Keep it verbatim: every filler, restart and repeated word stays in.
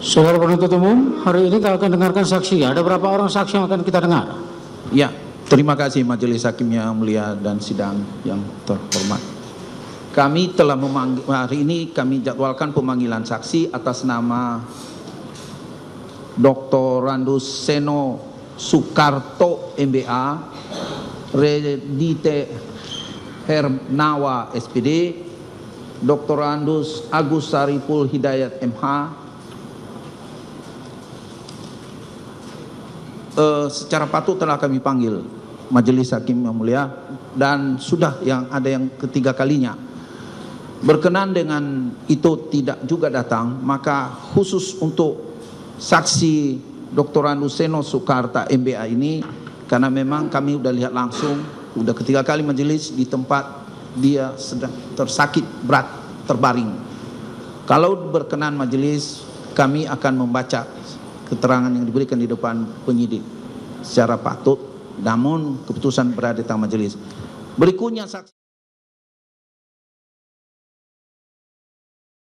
Saudara penuntut umum, hari ini kita akan dengarkan saksi. Ada berapa orang saksi yang akan kita dengar? Ya, terima kasih Majelis Hakim yang mulia dan sidang yang terhormat. Kami telah memanggil, hari ini kami jadwalkan pemanggilan saksi atas nama Doktor Randus Seno Soekarto M B A, Redite Hernawa S P D, Doktor Randus Agus Sariful Hidayat M H. Uh, secara patut telah kami panggil Majelis Hakim yang mulia, dan sudah yang ada yang ketiga kalinya. Berkenan dengan itu tidak juga datang, maka khusus untuk saksi Doktor Randus Seno Soekarto M B A ini, karena memang kami sudah lihat langsung, sudah ketiga kali majelis di tempat dia sedang tersakit berat, terbaring. Kalau berkenan majelis, kami akan membaca keterangan yang diberikan di depan penyidik secara patut, namun keputusan berada di tangan majelis. Berikutnya saksi